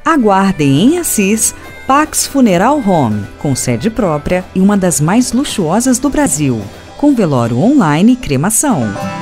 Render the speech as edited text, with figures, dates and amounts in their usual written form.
Aguardem em Assis Pax Funeral Home, com sede própria e uma das mais luxuosas do Brasil, com velório online e cremação.